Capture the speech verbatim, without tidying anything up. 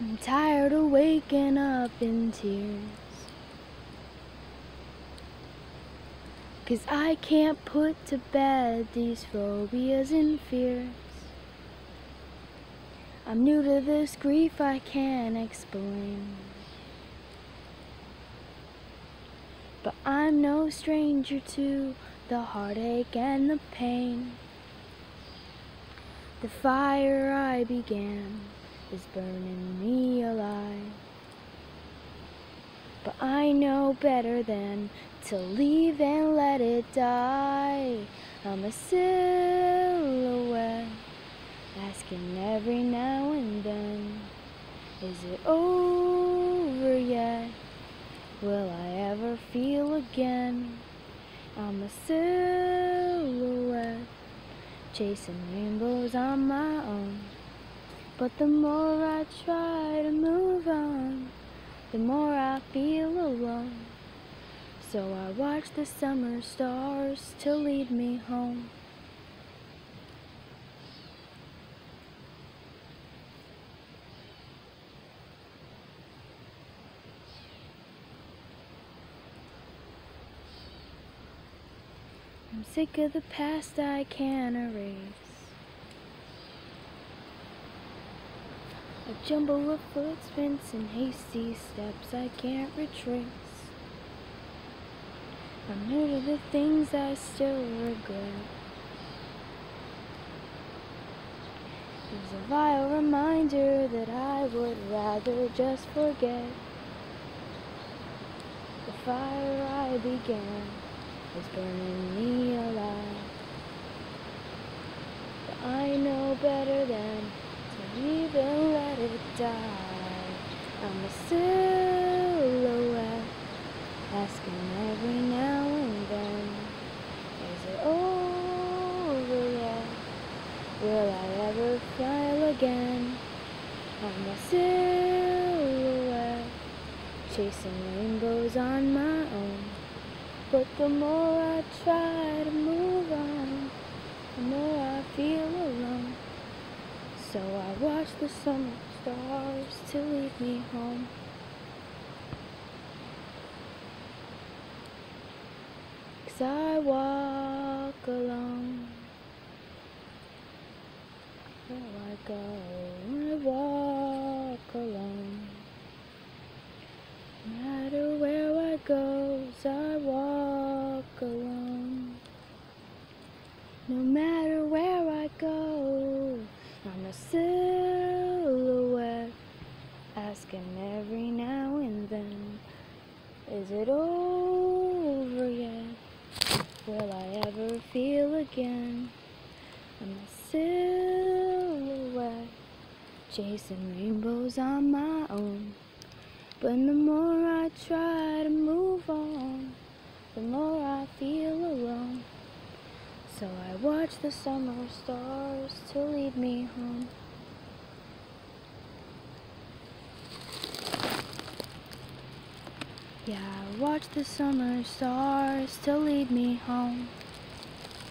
I'm tired of waking up in tears, 'cause I can't put to bed these phobias and fears. I'm new to this grief I can't explain, but I'm no stranger to the heartache and the pain. The fire I began is burning me alive, but I know better than to leave and let it die. I'm a silhouette, asking every now and then, is it over yet? Will I ever feel again? I'm a silhouette, chasing rainbows on my own. But the more I try to move on, the more I feel alone. So I watch the summer stars to lead me home. I'm sick of the past I can't erase, a jumble of footprints and hasty steps I can't retrace. I'm new to the things I still regret. There's a vile reminder that I would rather just forget. The fire I began is burning me alive, but I know better than to leave and let it die. I'm a silhouette, asking every now and then, is it over yet? Will I ever fly again? I'm a silhouette, chasing rainbows on my own. But the more I try to move on, the more I feel alone. So I watch the summer stars to lead me home. Cause I walk alone. Where I go, I walk alone. No matter where I go, I walk alone. No matter where I go, I'm a silhouette, asking every now and then, is it over yet? Will I ever feel again? I'm a silhouette, chasing rainbows on my own. But the more I try to move on, the more I feel alone. So I watch the summer stars to lead me home. Yeah, I watch the summer stars to lead me home.